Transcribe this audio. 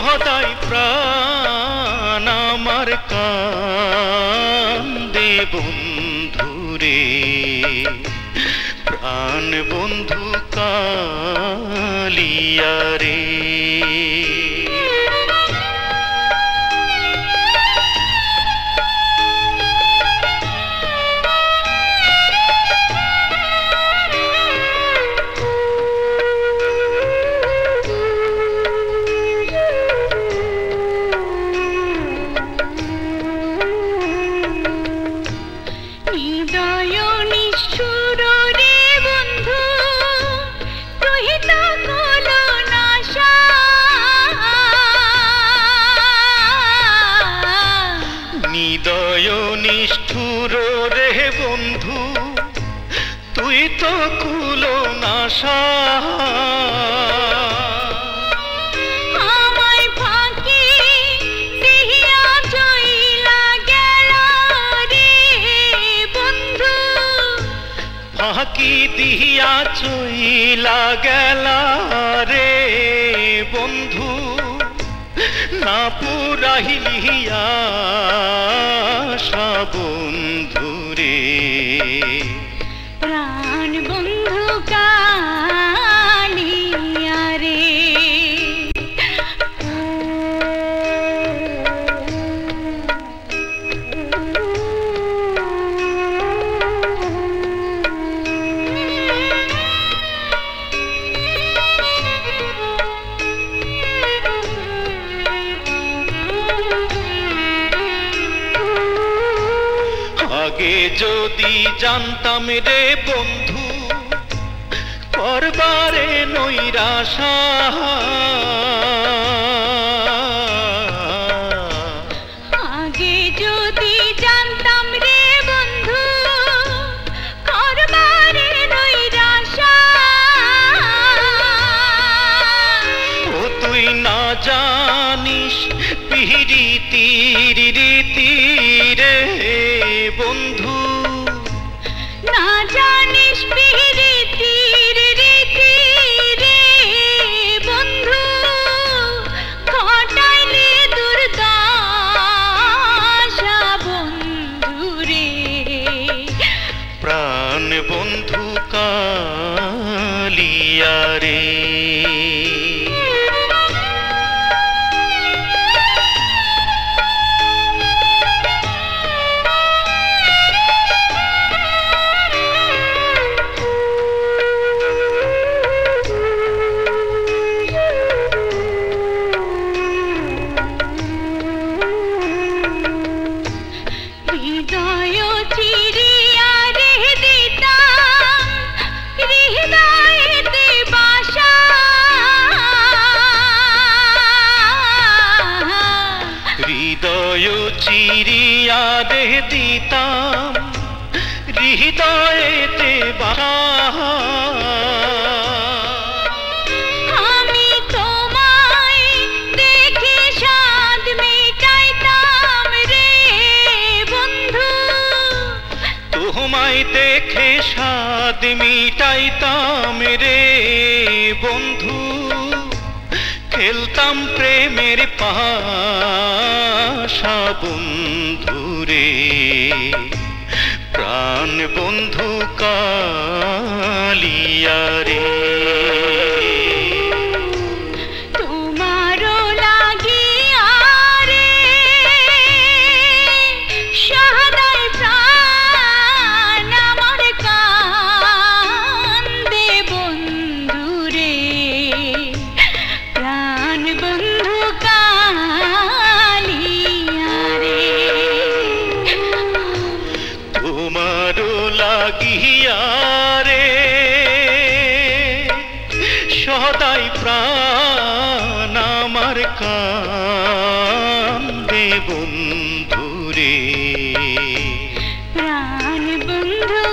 সদাই প্রাণ আমার কান্দে বন্ধুরে, প্রাণ বন্ধু কালিয়া রে। হৃদয় নিষ্ঠুর রে বন্ধু, তুই তো কুলো নাশা। আমায় ফাঁকি দিয়া চইলা গেল রে বন্ধু, ফাঁকি দিয়া চইলা গেল রে বন্ধু, না পুরাইলিয়া বন্ধুরে, প্রাণ বন্ধু কালিয়া রে। আগে যদি জানতাম রে বন্ধু করবারে নৈরাশা, আগে যদি জানতাম রে বন্ধু করবারে নৈরাশা, ও তুই না জানিস পিরিতির রীতি রে বন্ধু, না জানিস পিরিতির রীতি রে বন্ধু, ঘটাইলে দুর্দশা বন্ধু রে, প্রাণ বন্ধু কালিয়া রে। হৃদয় চিরিয়া রে দিতাম হৃদয়েতে বাসা, হৃদয় চিরিয়া রে দিতাম হৃদয়েতে বাসা, আমি তোমায় দেখে সাধ মেটাইতাম রে বন্ধু, তোমায় দেখে সাধ মিটাইতাম রে বন্ধু, খেলতাম প্রেমের পাশা বন্ধুরে, প্রাণ বন্ধু কালিয়া রে। তোমারও লাগিয়া রে সদাই প্রাণ আমার কান্দে বন্ধু রে, প্রাণ বন্ধু কালিয়া রে। তোমারও লাগিয়া রে সদাই প্রাণ আমার কান্দে বন্ধুরে, প্রাণ বন্ধু